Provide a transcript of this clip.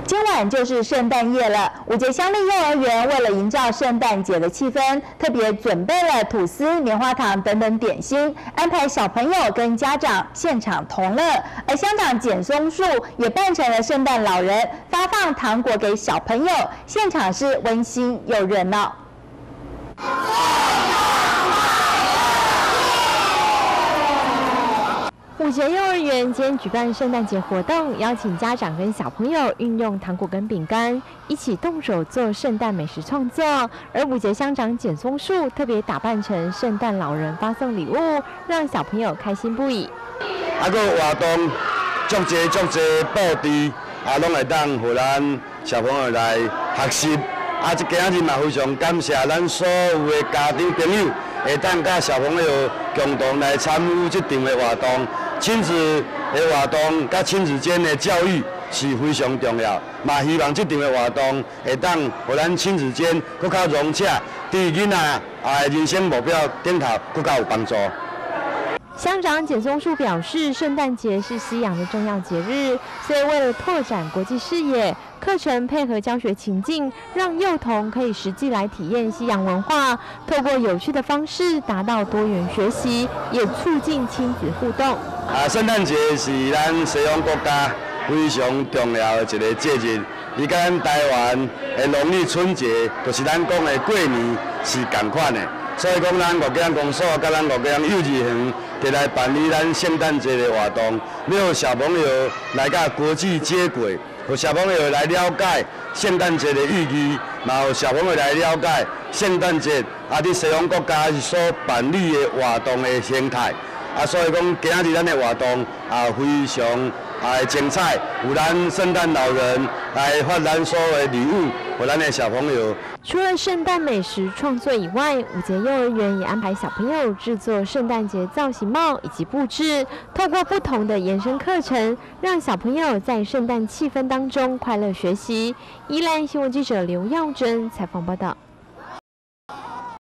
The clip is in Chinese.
今晚就是圣诞夜了，五节乡立幼儿园为了营造圣诞节的气氛，特别准备了吐司、棉花糖等等点心，安排小朋友跟家长现场同乐。而乡长简松树也扮成了圣诞老人，发放糖果给小朋友，现场是温馨又热闹。 五节幼儿园今天举办圣诞节活动，邀请家长跟小朋友运用糖果跟饼干，一起动手做圣诞美食创作。而五节乡长简松树特别打扮成圣诞老人发送礼物，让小朋友开心不已。 还有活动，足济布置，拢会当互咱小朋友来学习。今日嘛非常感谢咱所有的家长朋友，会当甲小朋友共同来参与这场的活动。 亲子的活动，甲亲子间的教育是非常重要。嘛，希望这场的活动会当互咱亲子间更较融洽，对囡仔人生目标顶头更较有帮助。 乡长简松树表示，圣诞节是西洋的重要节日，所以为了拓展国际视野，课程配合教学情境，让幼童可以实际来体验西洋文化，透过有趣的方式达到多元学习，也促进亲子互动。 圣诞节是咱西方国家非常重要的一个节日，伊甲咱台湾的农历春节，就是咱讲的过年是同款的。 所以讲，咱五江公所甲咱五江幼稚园摕来办理咱圣诞节的活动，要让小朋友来甲国际接轨，让小朋友来了解圣诞节的意义，嘛让小朋友来了解圣诞节伫西方国家所办理的活动的形态。所以讲，今日咱的活动非常精彩，有咱圣诞老人来发咱所有的礼物给咱的小朋友。 除了圣诞美食创作以外，五节幼儿园也安排小朋友制作圣诞节造型帽以及布置，透过不同的延伸课程，让小朋友在圣诞气氛当中快乐学习。宜兰新闻记者刘耀珍采访报道。